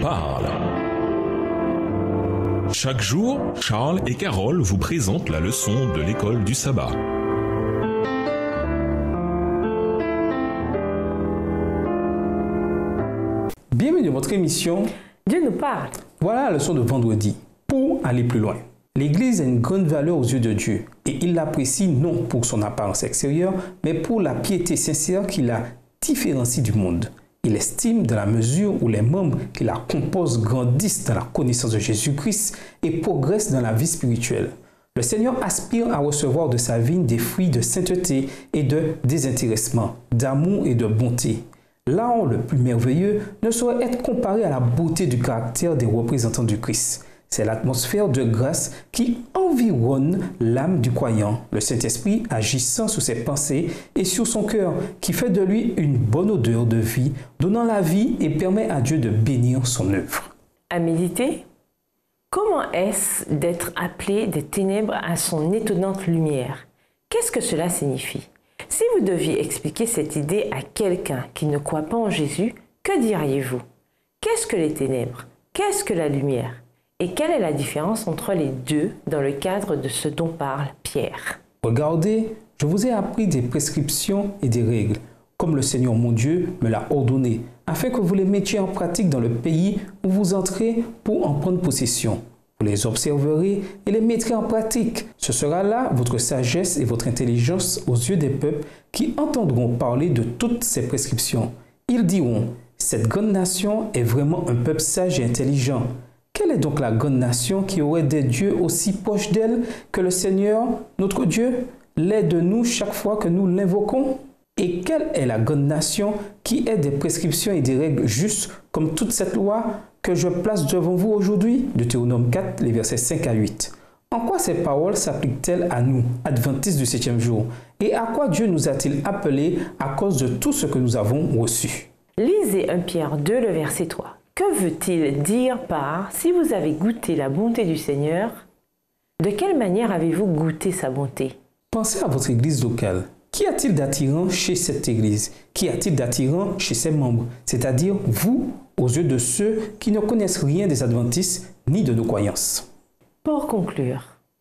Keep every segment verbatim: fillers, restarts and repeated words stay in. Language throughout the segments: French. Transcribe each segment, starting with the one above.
parle. Chaque jour, Charles et Carole vous présentent la leçon de l'école du sabbat. Bienvenue dans votre émission Dieu nous parle. Voilà la leçon de vendredi. Pour aller plus loin. L'Église a une grande valeur aux yeux de Dieu et il l'apprécie non pour son apparence extérieure, mais pour la piété sincère qui la différencie du monde. Il estime dans la mesure où les membres qui la composent grandissent dans la connaissance de Jésus-Christ et progressent dans la vie spirituelle. Le Seigneur aspire à recevoir de sa vigne des fruits de sainteté et de désintéressement, d'amour et de bonté. L'art le plus merveilleux ne saurait être comparé à la beauté du caractère des représentants du Christ. C'est l'atmosphère de grâce qui environne l'âme du croyant, le Saint-Esprit agissant sur ses pensées et sur son cœur, qui fait de lui une bonne odeur de vie, donnant la vie et permet à Dieu de bénir son œuvre. À méditer, comment est-ce d'être appelé des ténèbres à son étonnante lumière? Qu'est-ce que cela signifie? Si vous deviez expliquer cette idée à quelqu'un qui ne croit pas en Jésus, que diriez-vous? Qu'est-ce que les ténèbres? Qu'est-ce que la lumière? Et quelle est la différence entre les deux dans le cadre de ce dont parle Pierre? Regardez, je vous ai appris des prescriptions et des règles, comme le Seigneur mon Dieu me l'a ordonné, afin que vous les mettiez en pratique dans le pays où vous entrez pour en prendre possession. Vous les observerez et les mettrez en pratique. Ce sera là votre sagesse et votre intelligence aux yeux des peuples qui entendront parler de toutes ces prescriptions. Ils diront, cette grande nation est vraiment un peuple sage et intelligent. Quelle est donc la grande nation qui aurait des dieux aussi proches d'elle que le Seigneur, notre Dieu, l'est de nous chaque fois que nous l'invoquons? Et quelle est la grande nation qui ait des prescriptions et des règles justes comme toute cette loi que je place devant vous aujourd'hui? Deutéronome quatre, les versets cinq à huit. En quoi ces paroles s'appliquent-elles à nous, adventistes du septième jour? Et à quoi Dieu nous a-t-il appelés à cause de tout ce que nous avons reçu? Lisez un Pierre deux, le verset trois. Que veut-il dire par « si vous avez goûté la bonté du Seigneur », de quelle manière avez-vous goûté sa bonté? Pensez à votre église locale. Qu'y a-t-il d'attirant chez cette église? Qu'y a-t-il d'attirant chez ses membres? C'est-à-dire vous, aux yeux de ceux qui ne connaissent rien des adventistes ni de nos croyances. Pour conclure,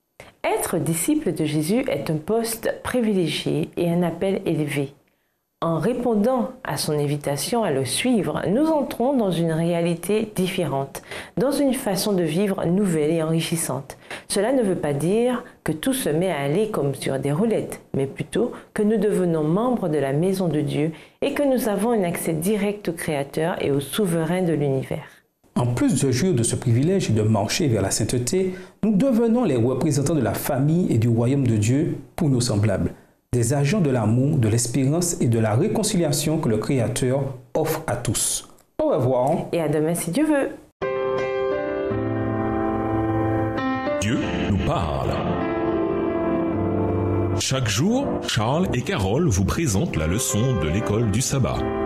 être disciple de Jésus est un poste privilégié et un appel élevé. En répondant à son invitation à le suivre, nous entrons dans une réalité différente, dans une façon de vivre nouvelle et enrichissante. Cela ne veut pas dire que tout se met à aller comme sur des roulettes, mais plutôt que nous devenons membres de la maison de Dieu et que nous avons un accès direct au Créateur et au Souverain de l'univers. En plus de jouir de ce privilège et de marcher vers la sainteté, nous devenons les représentants de la famille et du royaume de Dieu pour nos semblables. Des agents de l'amour, de l'espérance et de la réconciliation que le Créateur offre à tous. Au revoir. Et à demain si Dieu veut. Dieu nous parle. Chaque jour, Charles et Carole vous présentent la leçon de l'école du sabbat.